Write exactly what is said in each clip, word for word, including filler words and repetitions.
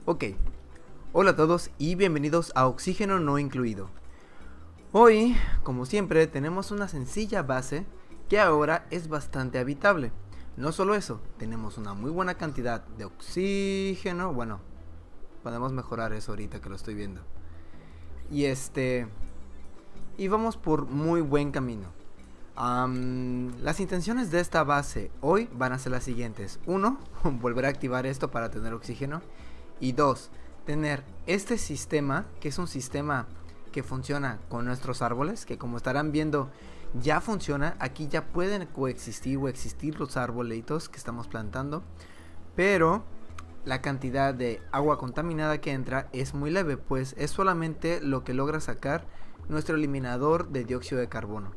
Ok, hola a todos y bienvenidos a Oxígeno No Incluido. Hoy, como siempre, tenemos una sencilla base que ahora es bastante habitable. No solo eso, tenemos una muy buena cantidad de oxígeno. Bueno, podemos mejorar eso ahorita que lo estoy viendo. Y este... Y vamos por muy buen camino. Um, las intenciones de esta base hoy van a ser las siguientes. Uno, volver a activar esto para tener oxígeno. Y dos, tener este sistema, que es un sistema que funciona con nuestros árboles, que como estarán viendo ya funciona. Aquí ya pueden coexistir o existir los arbolitos que estamos plantando, pero la cantidad de agua contaminada que entra es muy leve, pues es solamente lo que logra sacar nuestro eliminador de dióxido de carbono.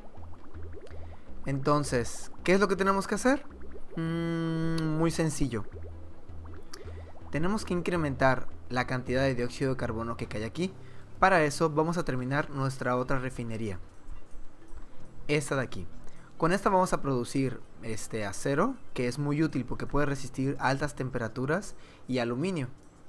Entonces, ¿qué es lo que tenemos que hacer? Mm, muy sencillo. Tenemos que incrementar la cantidad de dióxido de carbono que cae aquí. Para eso vamos a terminar nuestra otra refinería, esta de aquí. Con esta vamos a producir este acero, que es muy útil porque puede resistir altas temperaturas, y aluminio.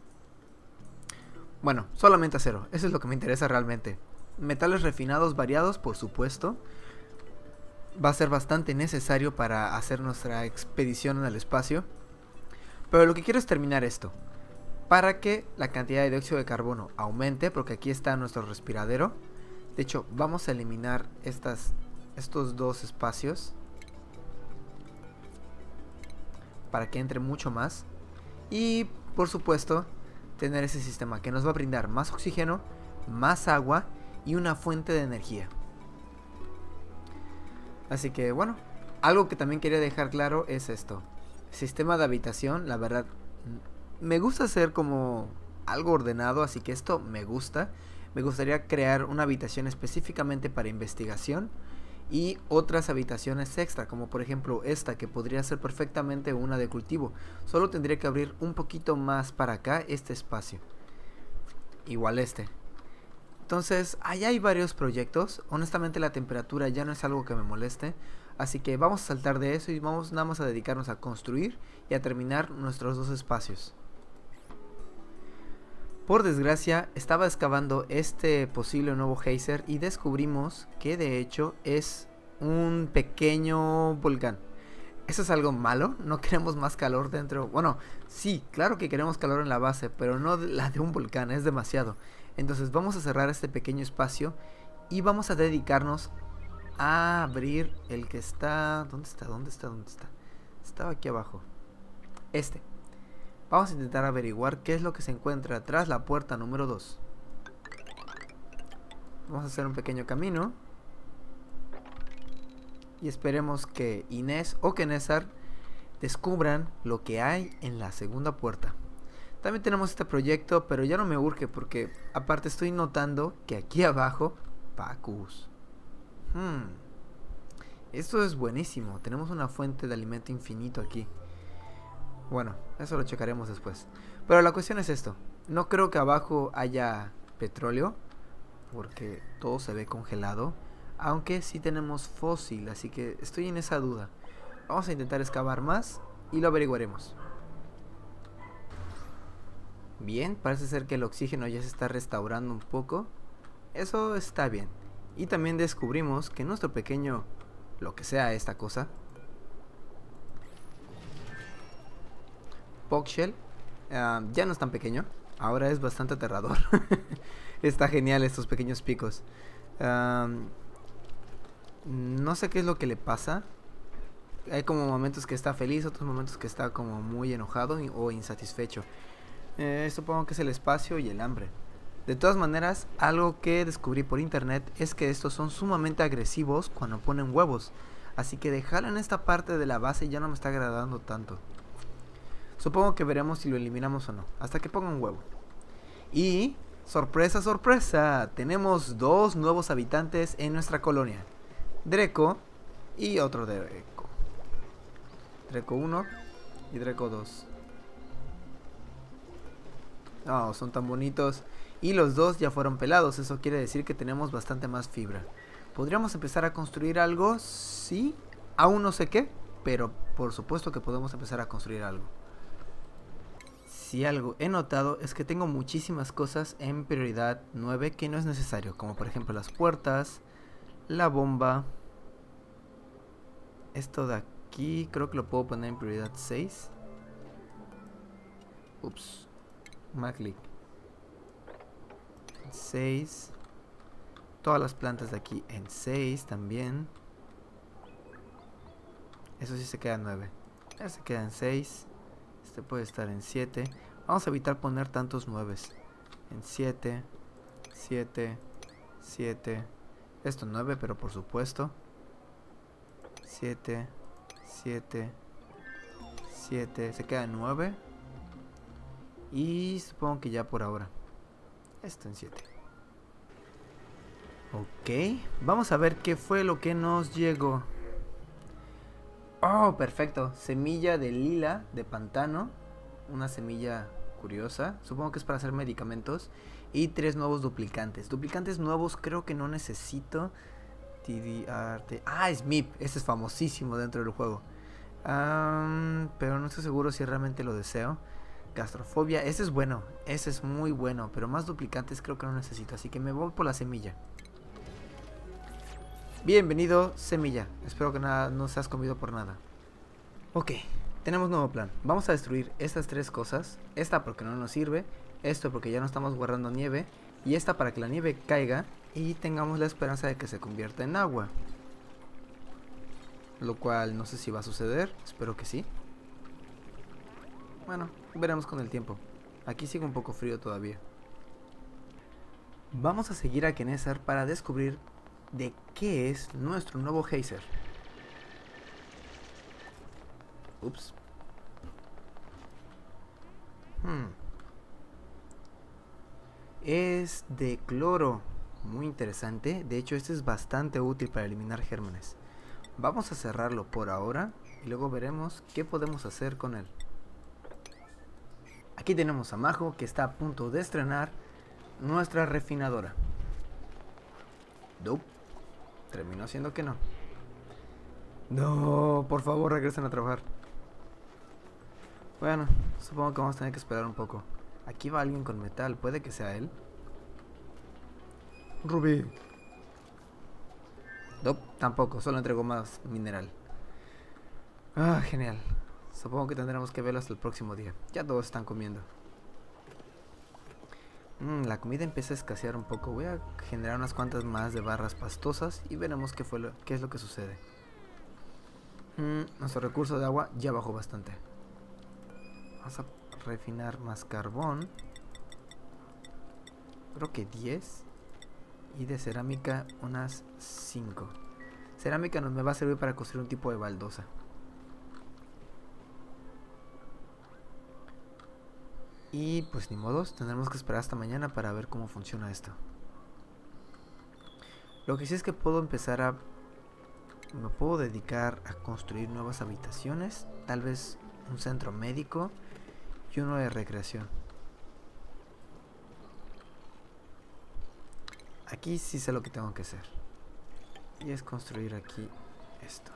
Bueno, solamente acero, eso es lo que me interesa realmente. Metales refinados variados, por supuesto. Va a ser bastante necesario para hacer nuestra expedición en el espacio. Pero lo que quiero es terminar esto, para que la cantidad de dióxido de carbono aumente, porque aquí está nuestro respiradero. De hecho, vamos a eliminar estas, estos dos espacios para que entre mucho más. Y por supuesto, tener ese sistema que nos va a brindar más oxígeno, más agua y una fuente de energía. Así que bueno, algo que también quería dejar claro es esto. Sistema de habitación, la verdad, me gusta hacer como algo ordenado, así que esto me gusta. Me gustaría crear una habitación específicamente para investigación y otras habitaciones extra, como por ejemplo esta, que podría ser perfectamente una de cultivo. Solo tendría que abrir un poquito más para acá este espacio. Igual este. Entonces, allá hay varios proyectos. Honestamente la temperatura ya no es algo que me moleste. Así que vamos a saltar de eso y vamos nada más a dedicarnos a construir y a terminar nuestros dos espacios. Por desgracia, estaba excavando este posible nuevo geyser y descubrimos que de hecho es un pequeño volcán. ¿Eso es algo malo? ¿No queremos más calor dentro? Bueno, sí, claro que queremos calor en la base, pero no la de un volcán, es demasiado. Entonces vamos a cerrar este pequeño espacio y vamos a dedicarnos a abrir el que está... ¿Dónde está? ¿Dónde está? ¿Dónde está? Estaba aquí abajo. Este. Vamos a intentar averiguar qué es lo que se encuentra tras la puerta número dos. Vamos a hacer un pequeño camino. Y esperemos que Inés o que Nésar descubran lo que hay en la segunda puerta. También tenemos este proyecto, pero ya no me urge porque aparte estoy notando que aquí abajo... Pacus. Hmm. Esto es buenísimo. Tenemos una fuente de alimento infinito aquí. Bueno, eso lo checaremos después. Pero la cuestión es esto. No creo que abajo haya petróleo, porque todo se ve congelado. Aunque sí tenemos fósil, así que estoy en esa duda. Vamos a intentar excavar más y lo averiguaremos. Bien, parece ser que el oxígeno ya se está restaurando un poco. Eso está bien. Y también descubrimos que nuestro pequeño, lo que sea esta cosa, Pogshell, uh, ya no es tan pequeño. Ahora es bastante aterrador. Está genial estos pequeños picos. um, No sé qué es lo que le pasa. Hay como momentos que está feliz, otros momentos que está como muy enojado o insatisfecho. eh, Supongo que es el espacio y el hambre. De todas maneras, algo que descubrí por internet es que estos son sumamente agresivos cuando ponen huevos. Así que dejarlo en esta parte de la base ya no me está agradando tanto. Supongo que veremos si lo eliminamos o no, hasta que ponga un huevo. Y, sorpresa, sorpresa, tenemos dos nuevos habitantes en nuestra colonia. Dreco y otro Dreco. Dreco uno y Dreco dos. Oh, son tan bonitos. Y los dos ya fueron pelados, eso quiere decir que tenemos bastante más fibra. ¿Podríamos empezar a construir algo? Sí, aún no sé qué, pero por supuesto que podemos empezar a construir algo. Si algo he notado es que tengo muchísimas cosas en prioridad nueve que no es necesario, como por ejemplo las puertas, la bomba. Esto de aquí creo que lo puedo poner en prioridad seis. Ups, mal clic. seis. Todas las plantas de aquí en seis también. Eso sí se queda en nueve. Ya se queda en seis. Este puede estar en siete. Vamos a evitar poner tantos nueve. En siete, siete, siete. Esto nueve, pero por supuesto. siete, siete, siete. Se queda en nueve. Y supongo que ya por ahora. Esto en siete. Ok. Vamos a ver qué fue lo que nos llegó. Oh, perfecto. Semilla de lila de pantano. Una semilla curiosa. Supongo que es para hacer medicamentos. Y tres nuevos duplicantes. Duplicantes nuevos creo que no necesito. T D R T. Ah, es M I P. Ese es famosísimo dentro del juego. Um, pero no estoy seguro si realmente lo deseo. Gastrofobia. Ese es bueno. Ese es muy bueno. Pero más duplicantes creo que no necesito. Así que me voy por la semilla. Bienvenido, semilla. Espero que nada, no seas comido por nada. Ok, tenemos nuevo plan. Vamos a destruir estas tres cosas. Esta porque no nos sirve. Esto porque ya no estamos guardando nieve. Y esta para que la nieve caiga y tengamos la esperanza de que se convierta en agua. Lo cual no sé si va a suceder. Espero que sí. Bueno, veremos con el tiempo. Aquí sigue un poco frío todavía. Vamos a seguir a Knesar para descubrir de qué es nuestro nuevo geyser. Ups. Hmm. Es de cloro. Muy interesante. De hecho, este es bastante útil para eliminar gérmenes. Vamos a cerrarlo por ahora y luego veremos qué podemos hacer con él. Aquí tenemos a Majo, que está a punto de estrenar nuestra refinadora. Nope. Terminó siendo que no. No, por favor regresen a trabajar. Bueno, supongo que vamos a tener que esperar un poco. Aquí va alguien con metal, puede que sea él. Rubí. Nope, tampoco, solo entregó más mineral. Ah, genial. Supongo que tendremos que verlo hasta el próximo día. Ya todos están comiendo. Mm, la comida empieza a escasear un poco. Voy a generar unas cuantas más de barras pastosas y veremos qué, fue lo, qué es lo que sucede. Mm, nuestro recurso de agua ya bajó bastante. Vamos a refinar más carbón. Creo que diez. Y de cerámica unas cinco. Cerámica nos me va a servir para construir un tipo de baldosa. Y pues ni modos, tendremos que esperar hasta mañana para ver cómo funciona esto. Lo que sí es que puedo empezar a... Me puedo dedicar a construir nuevas habitaciones. Tal vez un centro médico y uno de recreación. Aquí sí sé lo que tengo que hacer. Y es construir aquí esto.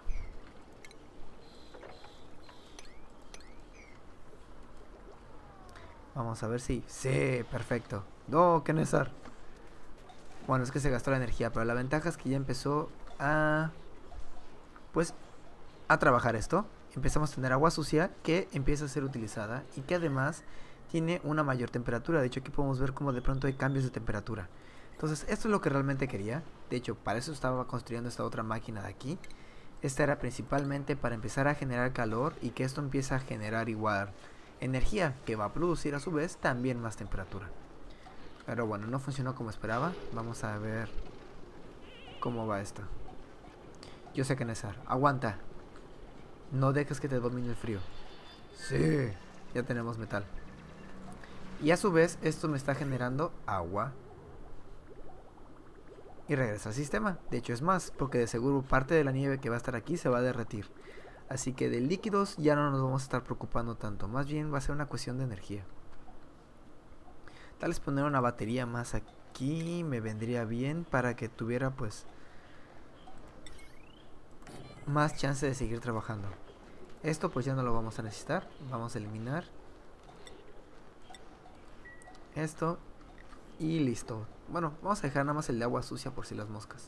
Vamos a ver si... Sí, perfecto. No, Knesar. Bueno, es que se gastó la energía, pero la ventaja es que ya empezó a... Pues, a trabajar esto. Empezamos a tener agua sucia que empieza a ser utilizada y que además tiene una mayor temperatura. De hecho, aquí podemos ver cómo de pronto hay cambios de temperatura. Entonces, esto es lo que realmente quería. De hecho, para eso estaba construyendo esta otra máquina de aquí. Esta era principalmente para empezar a generar calor y que esto empiece a generar igual energía, que va a producir a su vez también más temperatura. Pero bueno, no funcionó como esperaba. Vamos a ver cómo va esto. Yo sé que Knesar, aguanta. No dejes que te domine el frío. Sí, ya tenemos metal. Y a su vez esto me está generando agua. Y regresa al sistema. De hecho es más, porque de seguro parte de la nieve que va a estar aquí se va a derretir. Así que de líquidos ya no nos vamos a estar preocupando tanto. Más bien va a ser una cuestión de energía. Tal vez poner una batería más aquí me vendría bien para que tuviera pues más chance de seguir trabajando. Esto pues ya no lo vamos a necesitar. Vamos a eliminar. esto y listo. Bueno, vamos a dejar nada más el de agua sucia por si las moscas.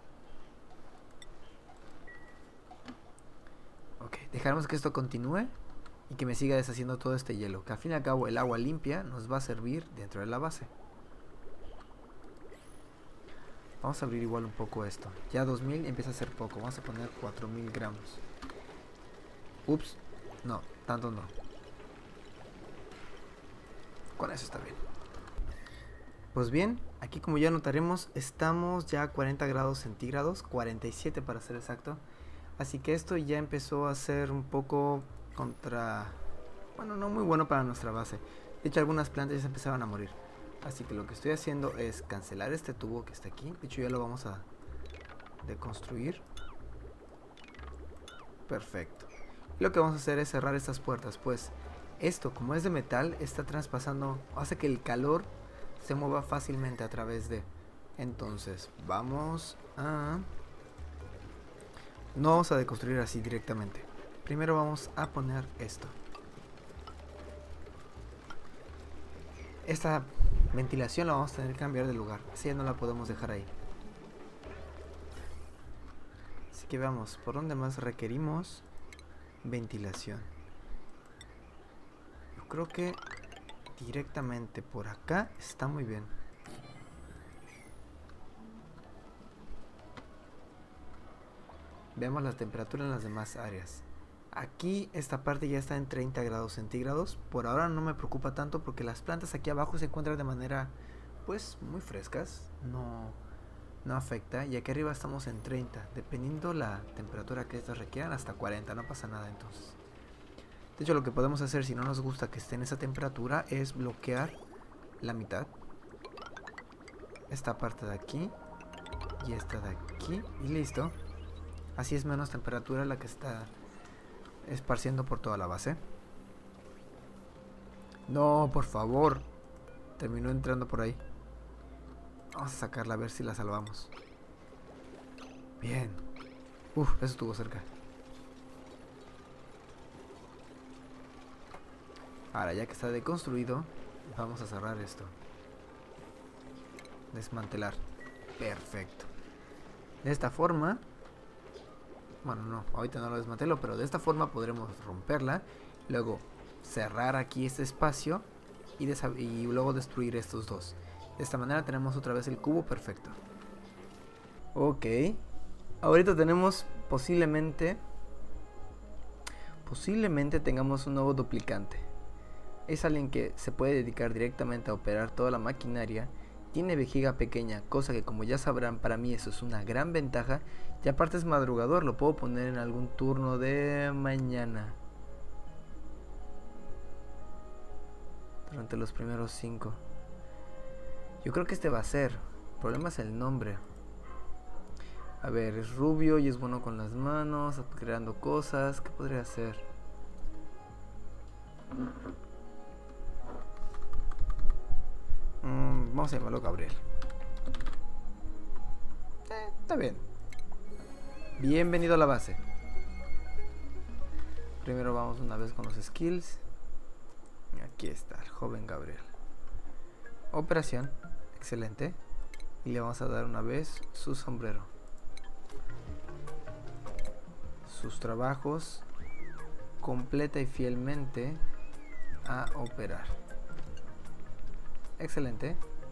Ok, dejaremos que esto continúe y que me siga deshaciendo todo este hielo, que al fin y al cabo el agua limpia nos va a servir dentro de la base. Vamos a abrir igual un poco esto. Ya dos mil empieza a ser poco, vamos a poner cuatro mil gramos. Ups, no, tanto no. Con eso está bien. Pues bien, aquí como ya notaremos, estamos ya a cuarenta grados centígrados, cuarenta y siete para ser exacto. Así que esto ya empezó a ser un poco contra... Bueno, no muy bueno para nuestra base. De hecho, algunas plantas ya se empezaron a morir. Así que lo que estoy haciendo es cancelar este tubo que está aquí. De hecho, ya lo vamos a deconstruir. Perfecto. Y lo que vamos a hacer es cerrar estas puertas, pues esto, como es de metal, está traspasando, hace que el calor se mueva fácilmente a través de... Entonces, vamos a... No vamos a deconstruir así directamente. Primero vamos a poner esto. Esta ventilación la vamos a tener que cambiar de lugar. Así ya no la podemos dejar ahí. Así que veamos, ¿por dónde más requerimos ventilación? Yo creo que directamente por acá está muy bien. Veamos la temperatura en las demás áreas. Aquí esta parte ya está en treinta grados centígrados. Por ahora no me preocupa tanto porque las plantas aquí abajo se encuentran de manera pues muy frescas. No, no afecta. Y aquí arriba estamos en treinta. Dependiendo la temperatura que estas requieran, hasta cuarenta. No pasa nada entonces. De hecho, lo que podemos hacer si no nos gusta que esté en esa temperatura es bloquear la mitad. Esta parte de aquí y esta de aquí. Y listo. Así es menos temperatura la que está esparciendo por toda la base. No, por favor. Terminó entrando por ahí. Vamos a sacarla a ver si la salvamos. Bien. Uf, eso estuvo cerca. Ahora, ya que está deconstruido, vamos a cerrar esto. Desmantelar. Perfecto. De esta forma... Bueno, no, ahorita no lo desmantelo, pero de esta forma podremos romperla. Luego cerrar aquí este espacio y, y luego destruir estos dos. De esta manera tenemos otra vez el cubo perfecto. Ok. Ahorita tenemos posiblemente... Posiblemente tengamos un nuevo duplicante. Es alguien que se puede dedicar directamente a operar toda la maquinaria. Tiene vejiga pequeña, cosa que como ya sabrán para mí eso es una gran ventaja. Y aparte es madrugador, lo puedo poner en algún turno de mañana. Durante los primeros cinco. Yo creo que este va a ser. El problema es el nombre. A ver, es rubio y es bueno con las manos, creando cosas. ¿Qué podría hacer? Mm, vamos a llamarlo Gabriel. Eh, está bien. Bienvenido a la base. Primero vamos una vez con los skills. Aquí está, el joven Gabriel. Operación, excelente. Y le vamos a dar una vez su sombrero. Sus trabajos, completa y fielmente a operar. Excelente.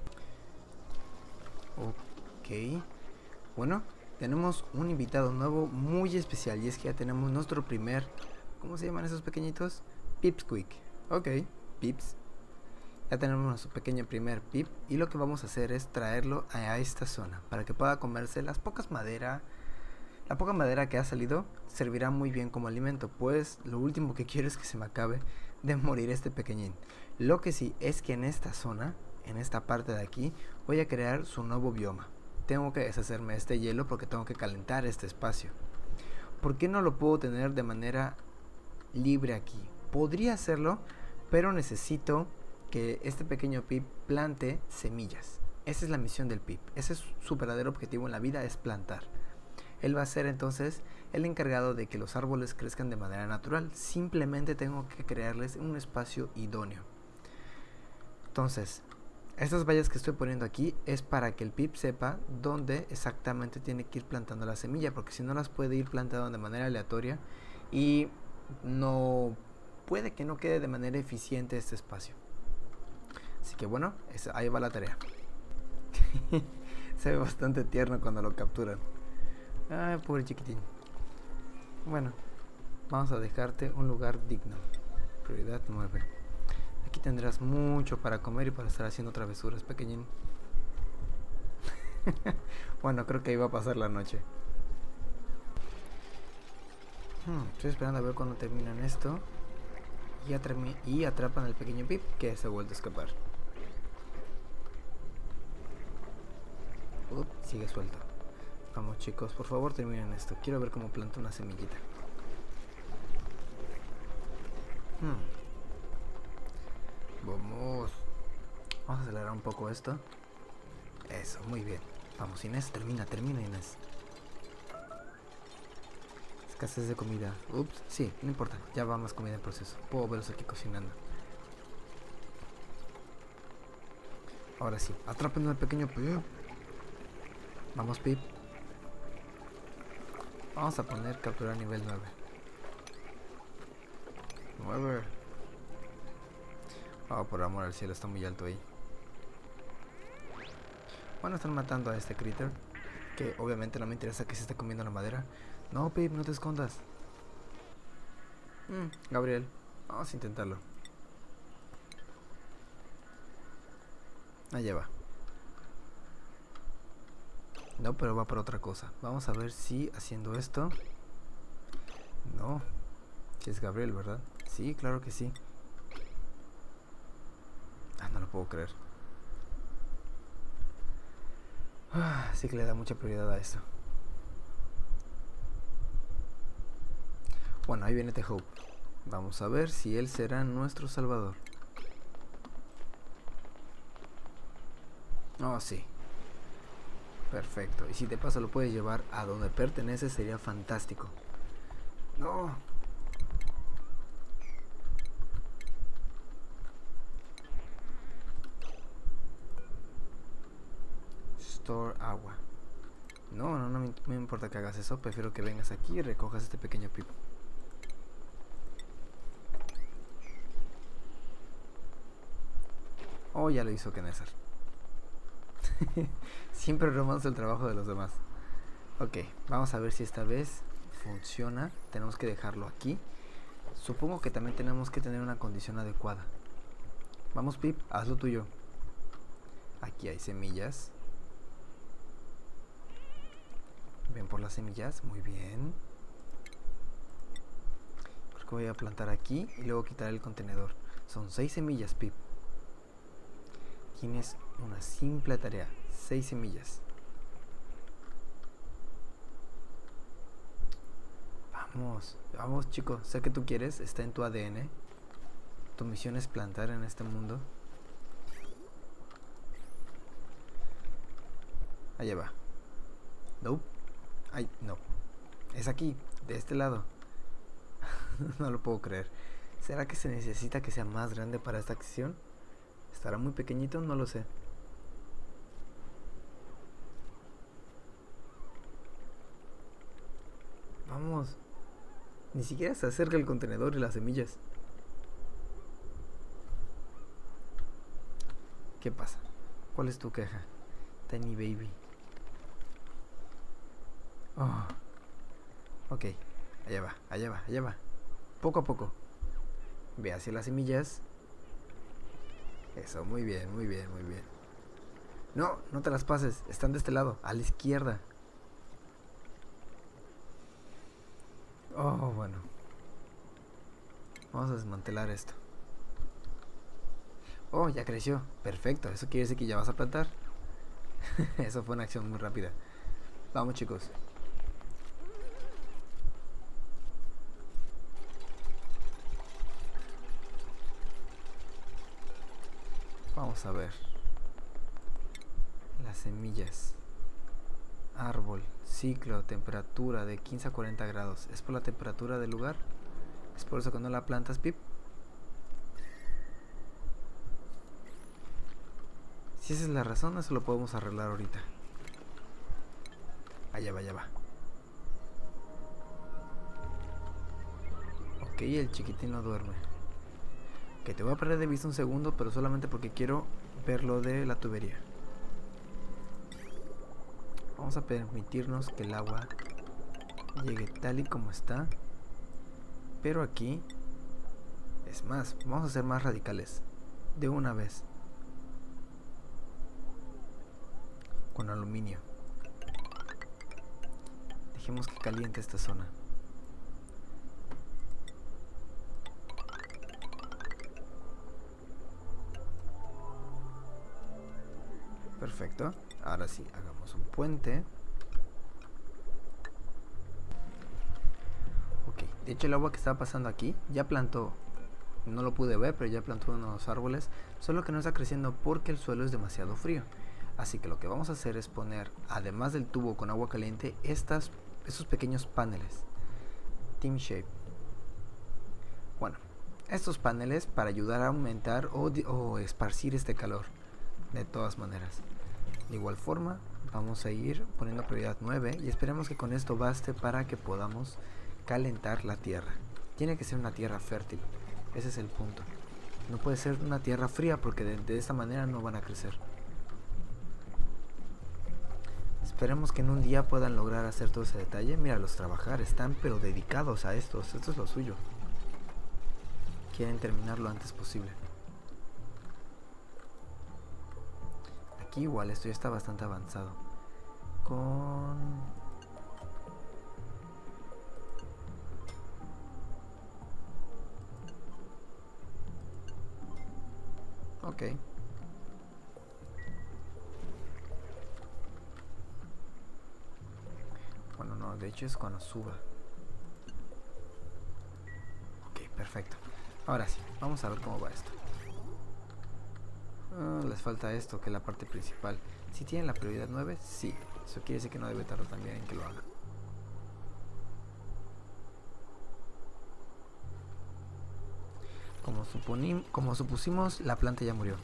Ok. Bueno, tenemos un invitado nuevo muy especial. Y es que ya tenemos nuestro primer... ¿Cómo se llaman esos pequeñitos? Pipsqueak. Ok, Pips. Ya tenemos nuestro pequeño primer Pip. Y lo que vamos a hacer es traerlo a esta zona para que pueda comerse las pocas madera. La poca madera que ha salido servirá muy bien como alimento, pues lo último que quiero es que se me acabe de morir este pequeñín. Lo que sí es que en esta zona, en esta parte de aquí, voy a crear su nuevo bioma. Tengo que deshacerme de este hielo porque tengo que calentar este espacio. ¿Por qué no lo puedo tener de manera libre aquí? Podría hacerlo, pero necesito que este pequeño Pip plante semillas. Esa es la misión del Pip. Ese es su verdadero objetivo en la vida, es plantar. Él va a ser entonces el encargado de que los árboles crezcan de manera natural. Simplemente tengo que crearles un espacio idóneo. Entonces, Estas vallas que estoy poniendo aquí es para que el Pip sepa dónde exactamente tiene que ir plantando la semilla, porque si no las puede ir plantando de manera aleatoria y no puede que no quede de manera eficiente este espacio. Así que bueno, esa, ahí va la tarea. Se ve bastante tierno cuando lo capturan. Ay, pobre chiquitín. Bueno, vamos a dejarte un lugar digno. Prioridad nueve. Aquí tendrás mucho para comer y para estar haciendo travesuras, pequeñín. Bueno, creo que ahí va a pasar la noche. Hmm, estoy esperando a ver cuando terminan esto. Y, atrami- y atrapan al pequeño Pip, que se ha vuelto a escapar. Ups, sigue suelto. Vamos chicos, por favor terminen esto. Quiero ver cómo planta una semillita. Hmm. Vamos. Vamos a acelerar un poco esto. Eso, muy bien. Vamos Inés, termina, termina Inés. Escasez de comida. Ups, sí, no importa. Ya va más comida en proceso. Puedo verlos aquí cocinando. Ahora sí, atrapen al pequeño Pip. Vamos Pip. Vamos a poner capturar nivel nueve. nueve. Oh, por amor al cielo, está muy alto ahí. Bueno, están matando a este critter, que obviamente no me interesa que se esté comiendo la madera. No, Pip, no te escondas. Mm, Gabriel, vamos a intentarlo. Allá va. No, pero va por otra cosa. Vamos a ver si haciendo esto... No. Que es Gabriel, ¿verdad? Sí, claro que sí. Ah, no lo puedo creer. Ah, sí que le da mucha prioridad a esto. Bueno, ahí viene The Hope. Vamos a ver si él será nuestro salvador. Oh, sí. Perfecto. Y si de paso lo puedes llevar a donde pertenece, sería fantástico. No. Store agua. No, no, no me, no me importa que hagas eso. Prefiero que vengas aquí y recojas este pequeño Pip. Oh, ya lo hizo Kenezar. Siempre romance el trabajo de los demás. Ok, vamos a ver si esta vez funciona. Tenemos que dejarlo aquí. Supongo que también tenemos que tener una condición adecuada. Vamos Pip, haz lo tuyo. Aquí hay semillas. Ven por las semillas, muy bien. Creo que voy a plantar aquí y luego quitar el contenedor. Son seis semillas, Pip. Tienes una simple tarea, seis semillas. Vamos, vamos chicos, sé que tú quieres, está en tu A D N. Tu misión es plantar en este mundo. Allá va. No. Ay, no. Es aquí, de este lado. No lo puedo creer. ¿Será que se necesita que sea más grande para esta acción? ¿Estará muy pequeñito? No lo sé. Vamos. Ni siquiera se acerca el contenedor y las semillas. ¿Qué pasa? ¿Cuál es tu queja? Tiny baby. Oh. Ok. Allá va, allá va, allá va. Poco a poco. Ve hacia las semillas. Eso, muy bien, muy bien, muy bien. No, no te las pases. Están de este lado, a la izquierda. Oh, bueno. Vamos a desmantelar esto. Oh, ya creció. Perfecto, eso quiere decir que ya vas a plantar. Eso fue una acción muy rápida. Vamos chicos. Vamos a ver. Las semillas. Árbol, ciclo, temperatura de quince a cuarenta grados. ¿Es por la temperatura del lugar? ¿Es por eso que no la plantas, Pip? Si esa es la razón, eso lo podemos arreglar ahorita. Allá va, allá va. Ok, el chiquitín no duerme. Que te voy a perder de vista un segundo, pero solamente porque quiero ver lo de la tubería. Vamos a permitirnos que el agua llegue tal y como está. Pero aquí, es más, vamos a ser más radicales. De una vez. Con aluminio. Dejemos que caliente esta zona. Perfecto. Ahora sí, hagamos un puente. Ok, de hecho el agua que estaba pasando aquí ya plantó, no lo pude ver, pero ya plantó unos árboles, solo que no está creciendo porque el suelo es demasiado frío. Así que lo que vamos a hacer es poner, además del tubo con agua caliente, estas, esos pequeños paneles. Team Shape. Bueno, estos paneles para ayudar a aumentar o, o esparcir este calor. De todas maneras. De igual forma, vamos a ir poniendo prioridad nueve y esperemos que con esto baste para que podamos calentar la tierra. Tiene que ser una tierra fértil. Ese es el punto. No puede ser una tierra fría porque de, de esta manera no van a crecer. Esperemos que en un día puedan lograr hacer todo ese detalle. Míralos trabajar, están pero dedicados a estos. Esto es lo suyo. Quieren terminar lo antes posible. Aquí igual esto ya está bastante avanzado. Con... Ok. Bueno, no, de hecho es cuando suba. Ok, perfecto. Ahora sí, vamos a ver cómo va esto. Uh, les falta esto, que es la parte principal. Si tienen la prioridad nueve, sí. Eso quiere decir que no debe tardar también en que lo haga. Como, suponim, como supusimos, la planta ya murió.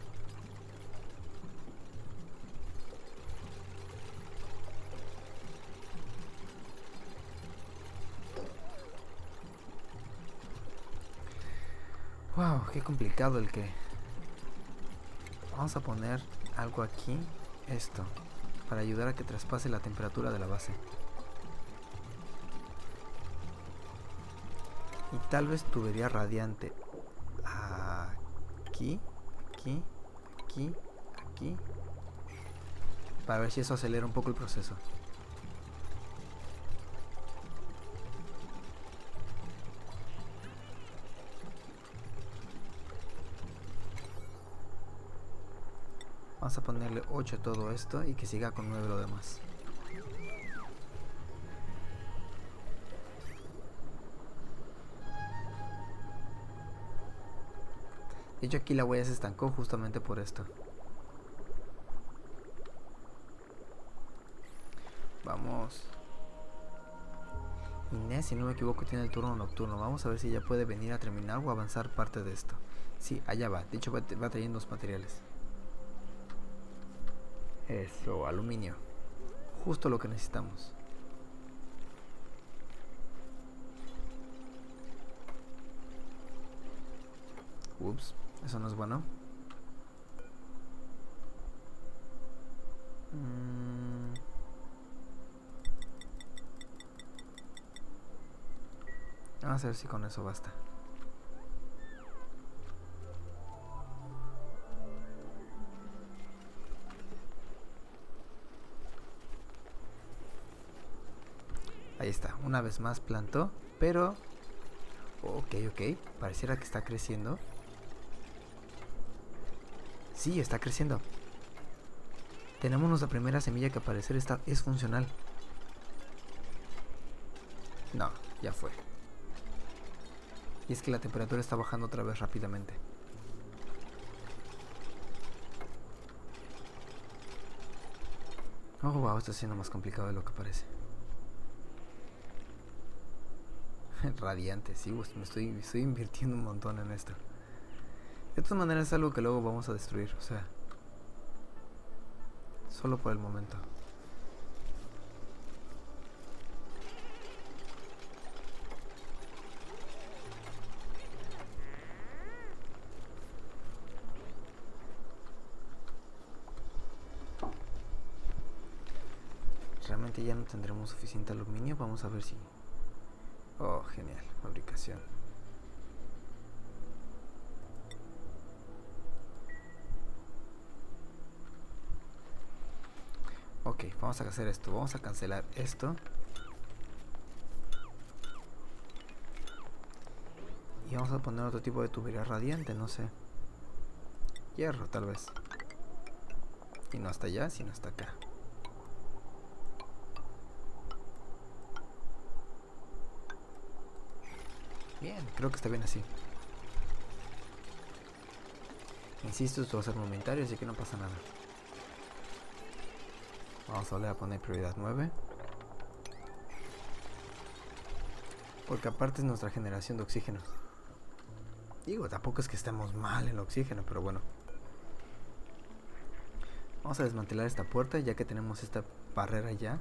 Wow, qué complicado el que... Vamos a poner algo aquí, esto, para ayudar a que traspase la temperatura de la base. Y tal vez tubería radiante. Aquí, aquí, aquí, aquí. Para ver si eso acelera un poco el proceso. Vamos a ponerle ocho a todo esto y que siga con nueve lo demás. De hecho aquí la huella se estancó justamente por esto. Vamos. Inés, si no me equivoco, tiene el turno nocturno. Vamos a ver si ella puede venir a terminar o avanzar parte de esto. Sí, allá va. De hecho va, va trayendo los materiales. Eso, aluminio. Justo lo que necesitamos. Ups, eso no es bueno. Mm. Vamos a ver si con eso basta. Ahí está, una vez más plantó, pero... Ok, ok, pareciera que está creciendo. Sí, está creciendo. Tenemos nuestra primera semilla que al parecer está, es funcional. No, ya fue. Y es que la temperatura está bajando otra vez rápidamente. Oh, wow, está siendo más complicado de lo que parece. Radiante, sí, me estoy, estoy invirtiendo un montón en esto. De todas maneras es algo que luego vamos a destruir, o sea, Solo por el momento. Realmente ya no tendremos suficiente aluminio. Vamos a ver si... Oh, genial. Fabricación. Ok, vamos a hacer esto. Vamos a cancelar esto. Y vamos a poner otro tipo de tubería radiante, no sé. Hierro, tal vez. Y no hasta allá, sino hasta acá. Bien, creo que está bien así. Insisto, esto va a ser momentario, así que no pasa nada. Vamos a volver a poner prioridad nueve. Porque aparte es nuestra generación de oxígeno. Digo, tampoco es que estemos mal en el oxígeno, pero bueno. Vamos a desmantelar esta puerta ya que tenemos esta barrera ya.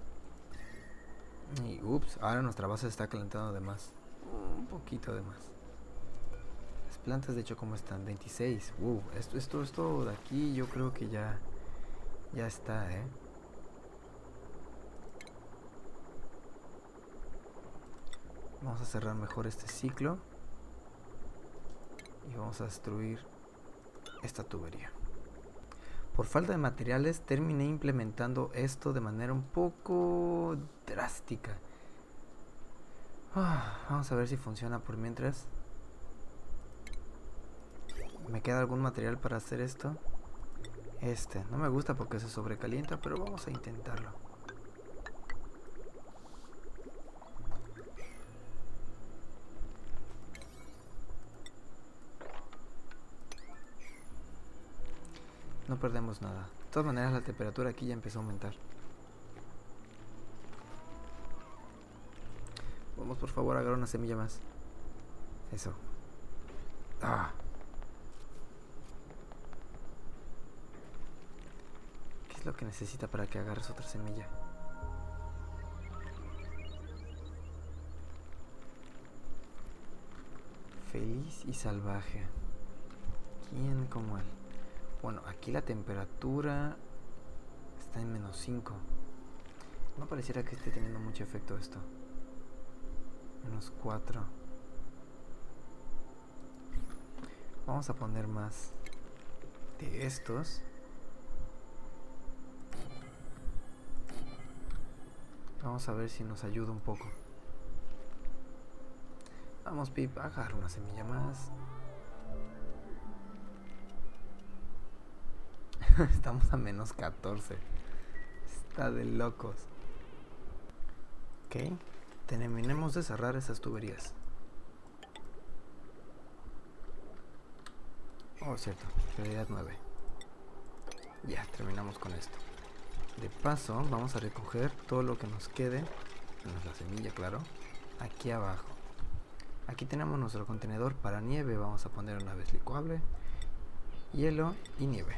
Y ups, ahora nuestra base se está calentando de más. Un poquito de más. Las plantas de hecho como están, veintiséis. Uh, esto, esto, esto de aquí yo creo que ya, ya está, eh. Vamos a cerrar mejor este ciclo. Y vamos a destruir esta tubería. Por falta de materiales terminé implementando esto de manera un poco drástica. Ah, vamos a ver si funciona por mientras. ¿Me queda algún material para hacer esto? Este, no me gusta porque se sobrecalienta, pero vamos a intentarlo. No perdemos nada. De todas maneras la temperatura aquí ya empezó a aumentar. Vamos por favor a agarrar una semilla más. Eso. Ah. ¿Qué es lo que necesita para que agarres otra semilla? Feliz y salvaje. ¿Quién como él? Bueno, aquí la temperatura está en menos cinco. No pareciera que esté teniendo mucho efecto esto. Menos cuatro. Vamos a poner más de estos. Vamos a ver si nos ayuda un poco. Vamos, Pip, agarra una semilla más. Estamos a menos catorce. Está de locos. Ok. Terminemos de cerrar esas tuberías. Oh, cierto. Prioridad nueve. Ya, terminamos con esto. De paso, vamos a recoger todo lo que nos quede. Menos la semilla, claro. Aquí abajo. Aquí tenemos nuestro contenedor para nieve. Vamos a poner una vez licuable, hielo y nieve.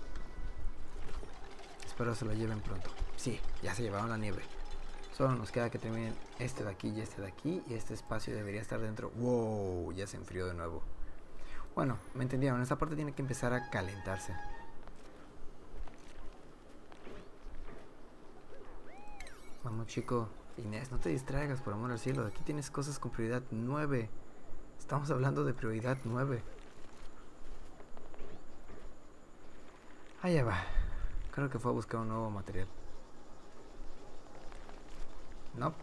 Espero se lo lleven pronto. Sí, ya se llevaron la nieve. Solo nos queda que terminen este de aquí y este de aquí. Y este espacio debería estar dentro. Wow, ya se enfrió de nuevo. Bueno, me entendieron. Esta parte tiene que empezar a calentarse. Vamos, chico. Inés, no te distraigas, por amor al cielo. Aquí tienes cosas con prioridad nueve. Estamos hablando de prioridad nueve. Allá va. Creo que fue a buscar un nuevo material. No.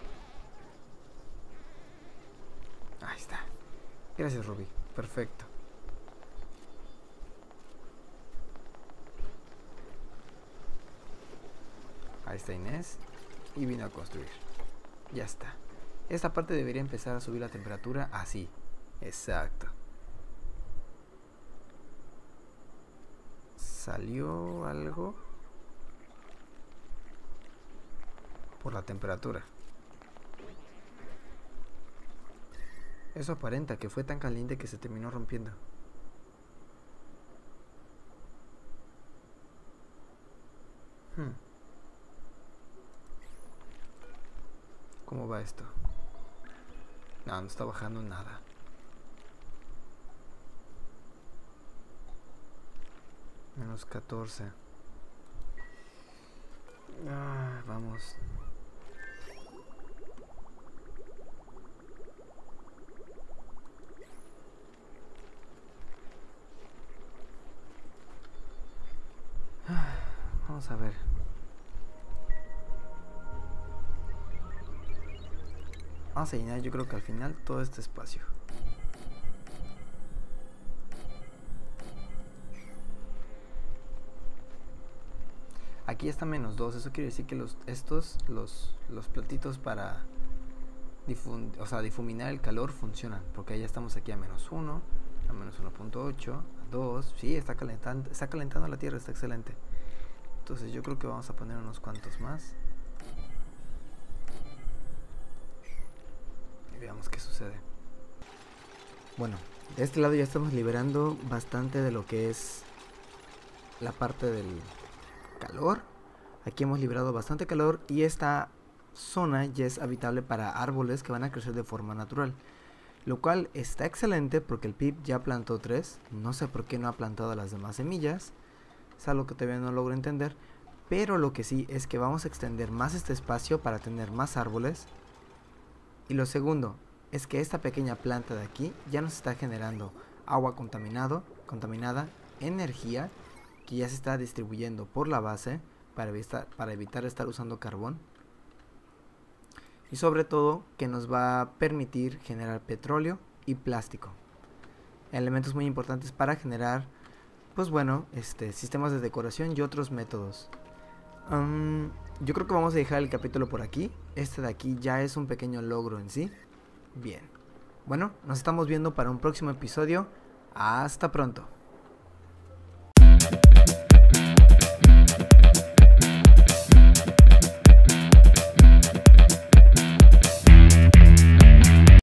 Ahí está. Gracias, Ruby. Perfecto. Ahí está Inés. Y vino a construir. Ya está. Esta parte debería empezar a subir la temperatura así. Exacto. ¿Salió algo? Por la temperatura. Eso aparenta que fue tan caliente que se terminó rompiendo. Hmm. ¿Cómo va esto? No, no está bajando nada. Menos catorce. Ah, vamos. Ah, vamos a ver. Vamos a llenar, yo creo que al final, todo este espacio. Aquí está menos dos, eso quiere decir que los, estos, los, los platitos para difun, o sea, difuminar el calor funcionan. Porque ya estamos aquí a menos uno, a menos uno punto ocho, a dos. Sí, está calentando, está calentando la tierra, está excelente. Entonces yo creo que vamos a poner unos cuantos más. Y veamos qué sucede. Bueno, de este lado ya estamos liberando bastante de lo que es la parte del calor. Aquí hemos liberado bastante calor y esta zona ya es habitable para árboles que van a crecer de forma natural, lo cual está excelente porque el Pip ya plantó tres. No sé por qué no ha plantado las demás semillas, es algo que todavía no logro entender, pero lo que sí es que vamos a extender más este espacio para tener más árboles. Y lo segundo es que esta pequeña planta de aquí ya nos está generando agua contaminado, contaminada, energía que ya se está distribuyendo por la base para evitar, para evitar estar usando carbón. Y sobre todo que nos va a permitir generar petróleo y plástico. Elementos muy importantes para generar, pues bueno, este, sistemas de decoración y otros métodos. Um, yo creo que vamos a dejar el capítulo por aquí. Este de aquí ya es un pequeño logro en sí. Bien. Bueno, nos estamos viendo para un próximo episodio. Hasta pronto.